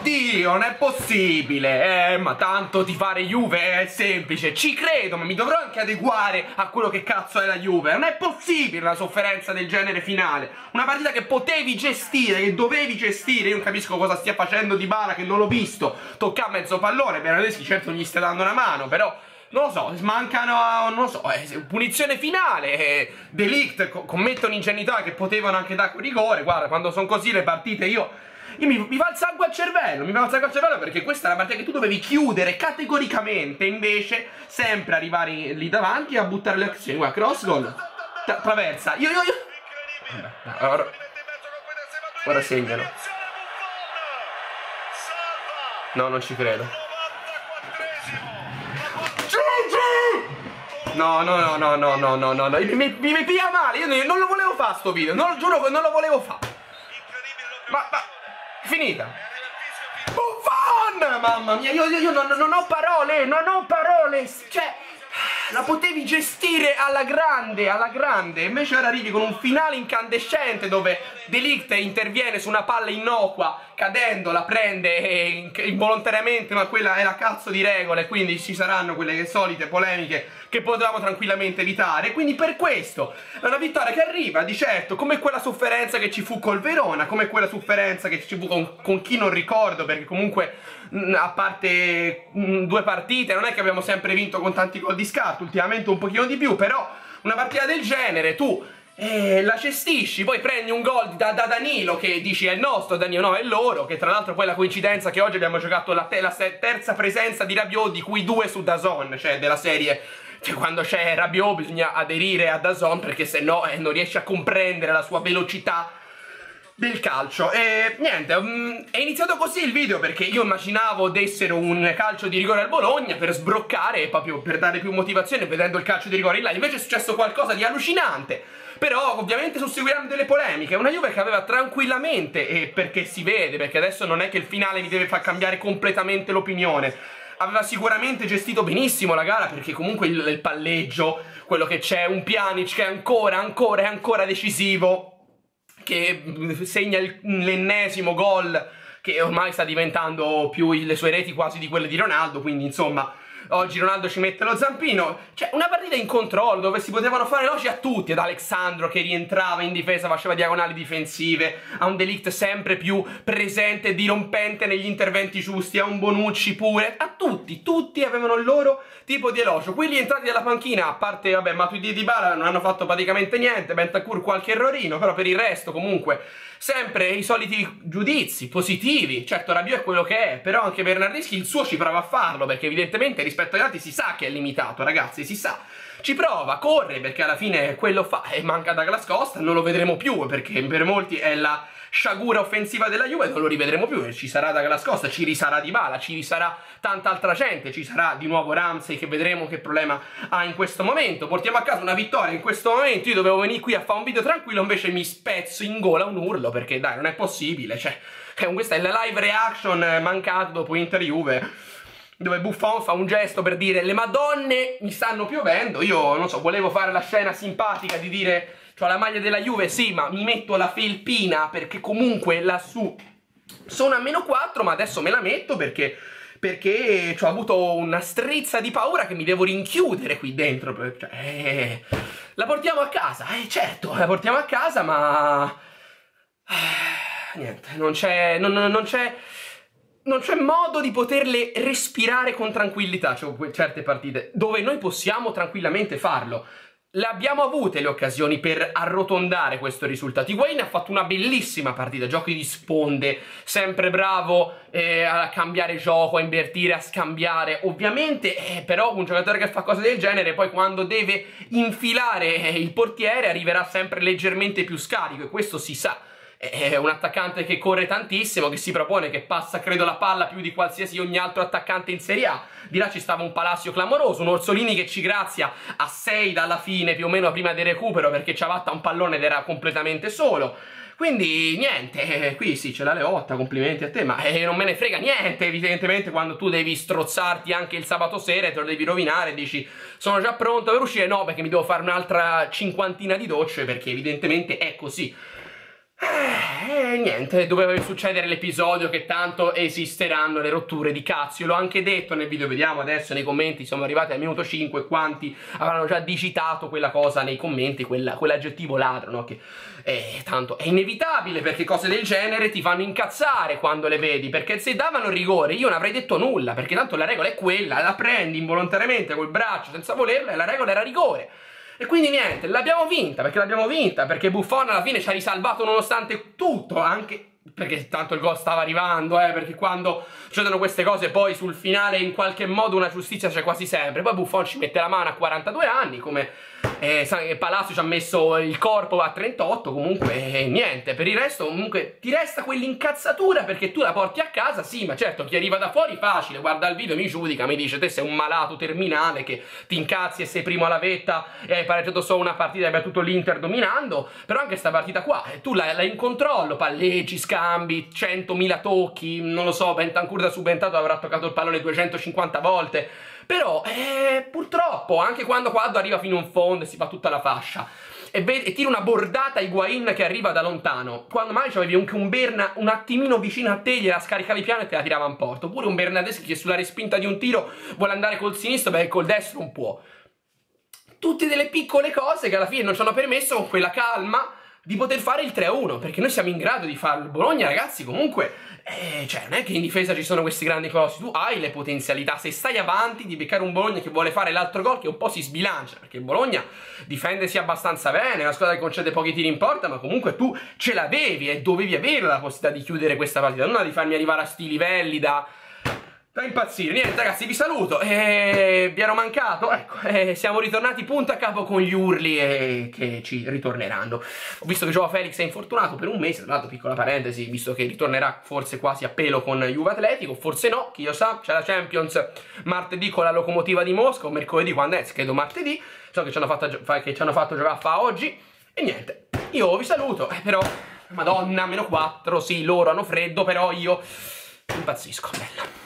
oddio, non è possibile. Ma tanto tifare Juve è semplice. Ci credo, ma mi dovrò anche adeguare a quello che cazzo è la Juve. Non è possibile una sofferenza del genere finale. Una partita che potevi gestire, che dovevi gestire. Io non capisco cosa stia facendo Dybala, che non l'ho visto toccare mezzo pallone. Bernardeschi certo gli sta dando una mano, però non lo so, mancano, non lo so, punizione finale, De Ligt commette un'ingenuità che potevano anche dare un rigore. Guarda, quando sono così le partite mi fa il sangue al cervello, perché questa è una partita che tu dovevi chiudere categoricamente, invece sempre arrivare lì davanti a buttare le azioni. Guarda, cross goal, traversa, ora segnano. No, non ci credo. No, mi pia male, io non lo volevo fare sto video, giuro che non lo volevo fare. Ma finita. Buffon! Mamma mia, io non ho parole, cioè, la potevi gestire alla grande, invece ora arrivi con un finale incandescente dove De Ligt interviene su una palla innocua, cadendo la prende involontariamente, ma quella è la cazzo di regola, e quindi ci saranno quelle solite polemiche che potevamo tranquillamente evitare. Quindi per questo è una vittoria che arriva di certo, come quella sofferenza che ci fu col Verona, come quella sofferenza che ci fu con chi non ricordo, perché comunque a parte 2 partite non è che abbiamo sempre vinto con tanti gol di scarto, ultimamente un pochino di più, però una partita del genere tu la cestisci, poi prendi un gol da Danilo che dici è il nostro, Danilo no, è loro, che tra l'altro poi la coincidenza che oggi abbiamo giocato la terza presenza di Rabiot, di cui 2 su DAZN, cioè della serie, cioè quando c'è Rabiot bisogna aderire a DAZN, perché se no non riesci a comprendere la sua velocità del calcio. E niente, è iniziato così il video perché io immaginavo dessero un calcio di rigore al Bologna per sbroccare e proprio per dare più motivazione vedendo il calcio di rigore in là. Invece è successo qualcosa di allucinante, però ovviamente susseguiranno delle polemiche. Una Juve che aveva tranquillamente, e perché si vede, perché adesso non è che il finale mi deve far cambiare completamente l'opinione, aveva sicuramente gestito benissimo la gara, perché comunque il palleggio, quello che c'è, un Pjanic che è ancora decisivo, che segna l'ennesimo gol, che ormai sta diventando più le sue reti quasi di quelle di Ronaldo, quindi insomma oggi Ronaldo ci mette lo zampino. Cioè una partita in controllo dove si potevano fare elogi a tutti, ad Alexandro che rientrava in difesa, faceva diagonali difensive, a un De Ligt sempre più presente e dirompente negli interventi giusti, a un Bonucci pure, a tutti avevano il loro tipo di elogio. Quelli entrati dalla panchina, a parte vabbè Matuidi e Dybala, non hanno fatto praticamente niente, Bentancur qualche errorino, però per il resto comunque sempre i soliti giudizi positivi. Certo Rabiot è quello che è, però anche Bernardeschi il suo ci prova a farlo, perché evidentemente rispetto agli altri si sa che è limitato, ragazzi, si sa. Ci prova, corre, perché alla fine quello fa, e manca Douglas Costa, non lo vedremo più, perché per molti è la sciagura offensiva della Juve, non lo rivedremo più. Ci sarà Douglas Costa, ci risarà Dybala, ci risarà tanta altra gente, ci sarà di nuovo Ramsey, che vedremo che problema ha in questo momento. Portiamo a casa una vittoria in questo momento. Io dovevo venire qui a fare un video tranquillo, invece mi spezzo in gola un urlo, perché dai, non è possibile, cioè questa è la live reaction mancata dopo Inter Juve, dove Buffon fa un gesto per dire le madonne mi stanno piovendo. Io non so, volevo fare la scena simpatica di dire c'ho la maglia della Juve, sì, ma mi metto la felpina perché comunque lassù sono a -4, ma adesso me la metto perché ho avuto una strizza di paura che mi devo rinchiudere qui dentro. Cioè, la portiamo a casa, certo, la portiamo a casa, ma niente, non c'è modo di poterle respirare con tranquillità. Cioè, certe partite dove noi possiamo tranquillamente farlo. Le abbiamo avute le occasioni per arrotondare questo risultato. Higuain ha fatto una bellissima partita, giochi di sponde, sempre bravo a cambiare gioco, a invertire, a scambiare. Ovviamente, però un giocatore che fa cose del genere, poi quando deve infilare il portiere arriverà sempre leggermente più scarico, e questo si sa. È un attaccante che corre tantissimo, che si propone, che passa credo la palla più di qualsiasi ogni altro attaccante in Serie A. Di là ci stava un Palacio clamoroso, un Orsolini che ci grazia a 6 dalla fine, più o meno prima del recupero, perché ci avatta un pallone ed era completamente solo. Quindi niente, qui sì c'è la Leotta, complimenti a te, ma non me ne frega niente evidentemente quando tu devi strozzarti anche il sabato sera e te lo devi rovinare e dici sono già pronto per uscire. No, perché mi devo fare un'altra cinquantina di docce, perché evidentemente è così. Niente, doveva succedere l'episodio che tanto esisteranno le rotture di cazzo. Io l'ho anche detto nel video, vediamo adesso nei commenti, siamo arrivati al minuto 5, quanti avranno già digitato quella cosa nei commenti, quell'aggettivo ladro, no? Che tanto è inevitabile, perché cose del genere ti fanno incazzare quando le vedi, perché se davano rigore io non avrei detto nulla, perché tanto la regola è quella, la prendi involontariamente col braccio senza volerla e la regola era rigore. E quindi niente, l'abbiamo vinta, perché Buffon alla fine ci ha risalvato nonostante tutto, anche perché tanto il gol stava arrivando, perché quando succedono queste cose poi sul finale in qualche modo una giustizia c'è quasi sempre. Poi Buffon ci mette la mano a 42 anni, come Palazzo ci ha messo il corpo a 38, comunque niente, per il resto comunque ti resta quell'incazzatura perché tu la porti a casa, sì, ma certo chi arriva da fuori facile, guarda il video, mi giudica, mi dice te sei un malato terminale che ti incazzi e sei primo alla vetta e hai pareggiato solo una partita e hai battuto l'Inter dominando, però anche sta partita qua, tu l'hai in controllo, palleggi, scambi, 100.000 tocchi, non lo so, Bentancur da subentrato avrà toccato il pallone 250 volte, però purtroppo anche quando Quadro arriva fino in fondo e si fa tutta la fascia e tira una bordata a Higuain che arriva da lontano, quando mai c'avevi anche un Berna un attimino vicino a te, gliela scaricavi piano e te la tirava in porta, oppure un Bernardeschi che sulla respinta di un tiro vuole andare col sinistro perché col destro non può. Tutte delle piccole cose che alla fine non ci hanno permesso con quella calma di poter fare il 3-1, perché noi siamo in grado di farlo. Il Bologna, ragazzi, comunque, cioè, non è che in difesa ci sono questi grandi cose, tu hai le potenzialità, se stai avanti di beccare un Bologna che vuole fare l'altro gol che un po' si sbilancia, perché il Bologna difendersi abbastanza bene, è una squadra che concede pochi tiri in porta, ma comunque tu ce l'avevi e dovevi avere la possibilità di chiudere questa partita, non di farmi arrivare a sti livelli da impazzire. Niente ragazzi, vi saluto, vi ero mancato, ecco, siamo ritornati punto a capo con gli urli che ci ritorneranno. Ho visto che Joao Felix è infortunato per un mese, tra l'altro piccola parentesi, visto che ritornerà forse quasi a pelo con Juve Atletico, forse no, chi lo sa, c'è la Champions martedì con la Locomotiva di Mosca, o mercoledì quando è, credo martedì, so che ci hanno fatto giocare a oggi, e niente, io vi saluto, però, madonna, -4, sì, loro hanno freddo, però io impazzisco, bella.